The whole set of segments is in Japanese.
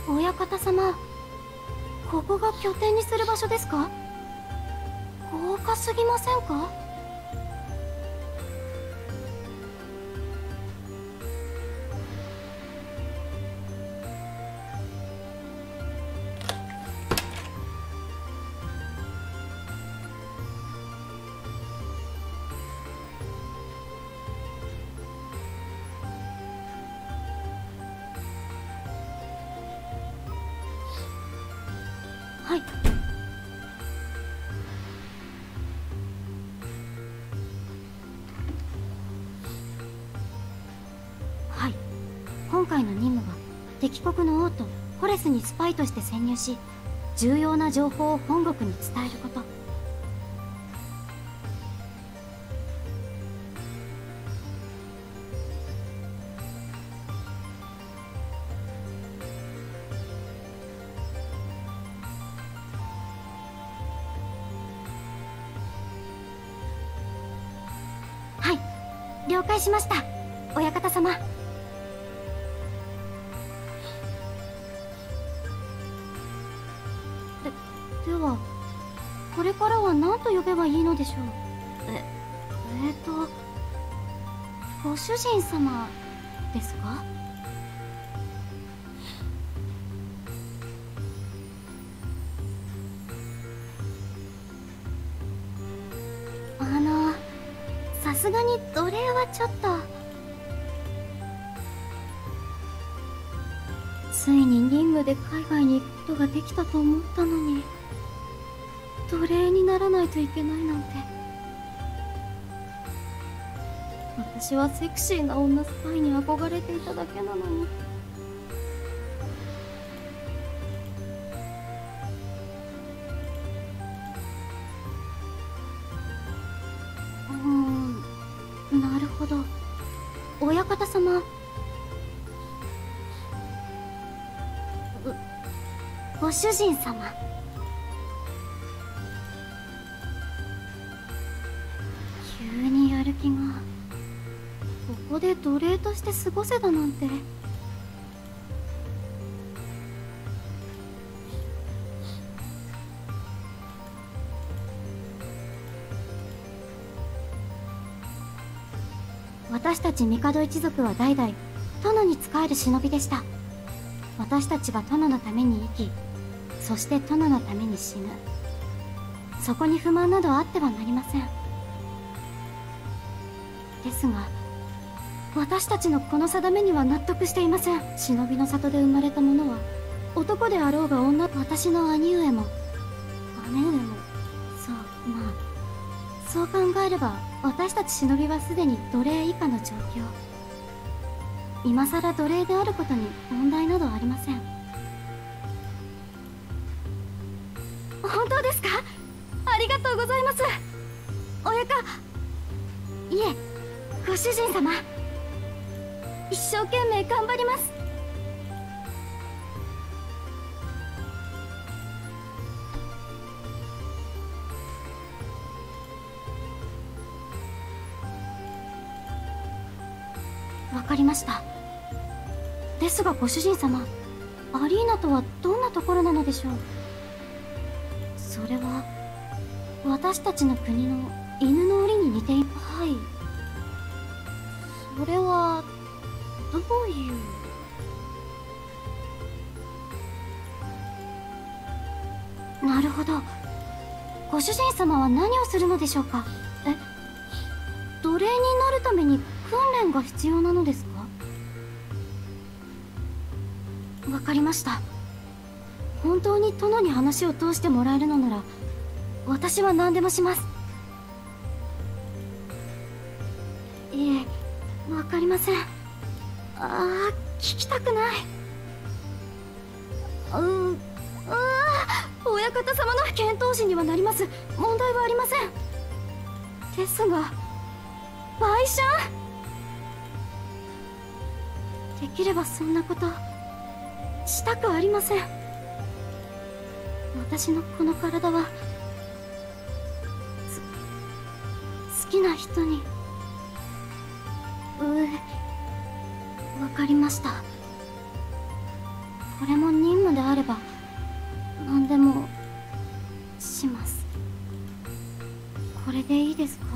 親方様、ここが拠点にする場所ですか？豪華すぎませんか？はい。はい。今回の任務は敵国の王都ホレスにスパイとして潜入し、重要な情報を本国に伝えること。はい、了解しました、親方様。では、これからは何と呼べばいいのでしょう？ご主人様ですか？さすがに奴隷はちょっと。ついに任務で海外に行くことができたと思ったのに、奴隷にならないといけないなんて。私はセクシーな女スパイに憧れていただけなのに。なるほど。親方様、ご主人様。急にやる気が。ここで奴隷として過ごせだなんて。私たち帝一族は代々殿に仕える忍びでした。私たちが殿のために生き、そして殿のために死ぬ。そこに不満などあってはなりません。ですが、私たちのこの定めには納得していません。忍びの里で生まれた者は男であろうが女、私の兄上も姉上も、そう考えれば私たち忍びはすでに奴隷以下の状況。今さら奴隷であることに問題などありません。本当ですか？ありがとうございます、親か。いえ、ご主人様。一生懸命頑張ります。わかりました。ですがご主人様、アリーナとはどんなところなのでしょう？それは私たちの国の犬の檻に似ている。はい。それはどういう。なるほど。ご主人様は何をするのでしょうか？奴隷になるために訓練が必要なのですか？わかりました。本当に殿に話を通してもらえるのなら、私は何でもします。いえ、わかりません。聞きたくない。親方様の検討士にはなります。問題はありません。ですが、売春？できればそんなことしたくありません。私のこの体は好きな人に。わかりました。 これも任務であれば何でもします。これでいいですか？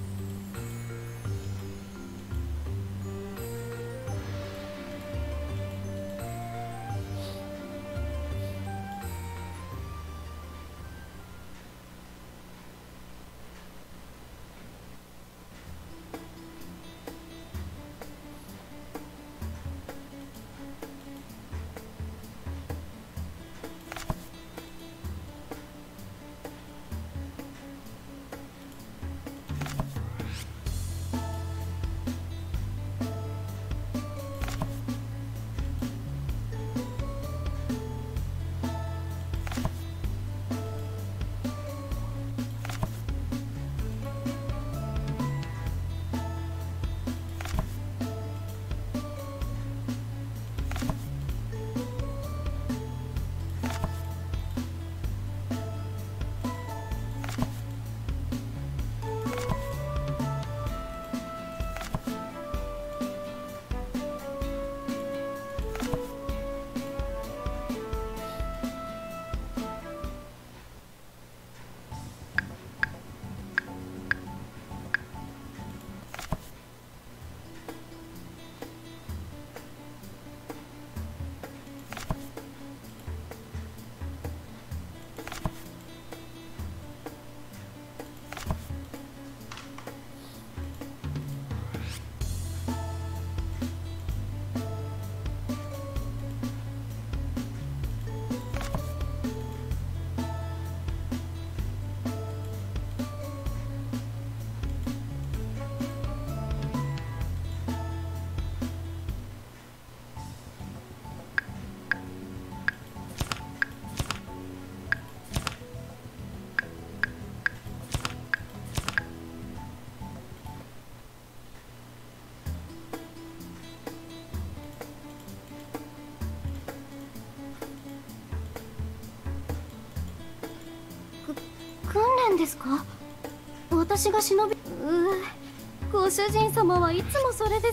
訓練ですか？私が忍び…ご主人様はいつもそれです。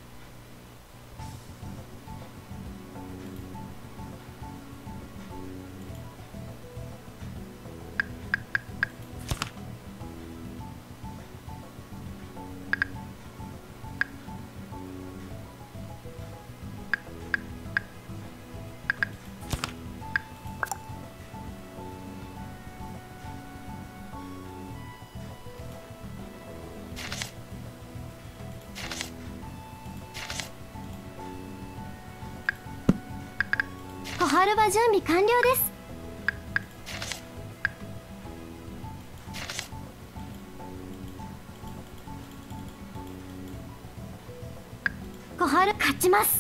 小春は準備完了です。小春勝ちます。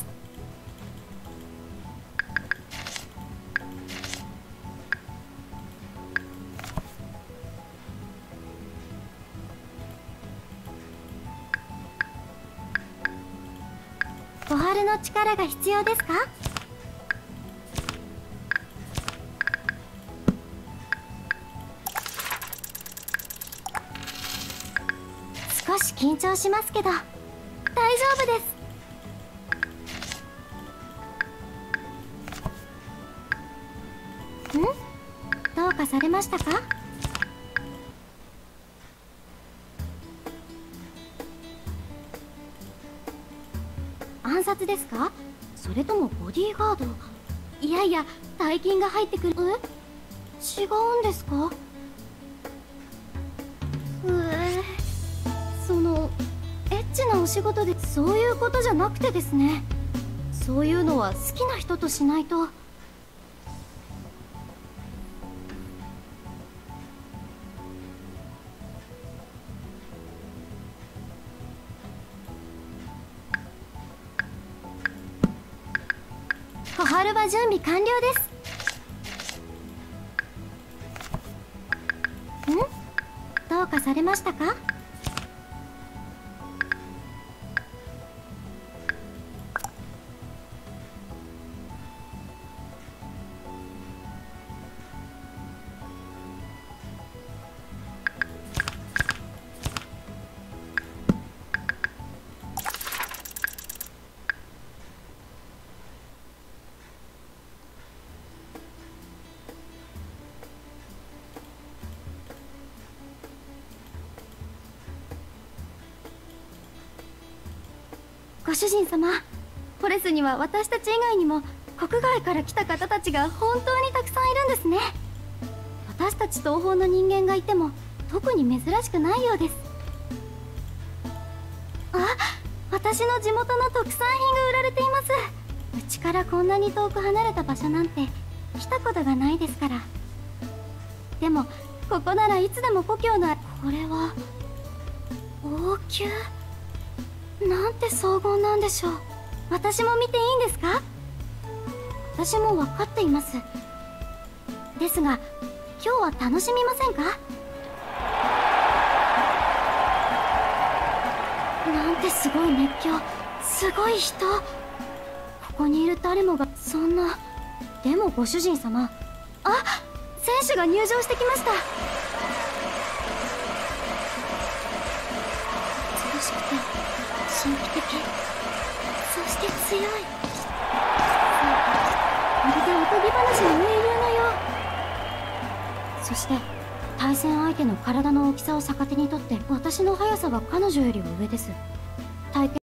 小春の力が必要ですか？少し緊張しますけど大丈夫です。どうかされましたか？暗殺ですか？それともボディーガード？いやいや、大金が入ってくる。違うんですか？そのエッチなお仕事でそういうことじゃなくてですね。そういうのは好きな人としないと。小春は準備完了です。どうかされましたか？ 主人様、フォレスには私たち以外にも国外から来た方たちが本当にたくさんいるんですね。私たち東方の人間がいても特に珍しくないようです。あ、私の地元の特産品が売られています。うちからこんなに遠く離れた場所なんて来たことがないですから。でもここならいつでも故郷の。これは王宮なんて荘厳なんでしょう。私も見ていいんですか？私も分かっています。ですが今日は楽しみませんか？なんてすごい熱狂、すごい人。ここにいる誰もがそんな。でもご主人様、あ、選手が入場してきました。美しくて神秘的、そして強い。まるでおとぎ話の英雄のよう。そして対戦相手の体の大きさを逆手にとって私の速さは彼女よりは上です。体験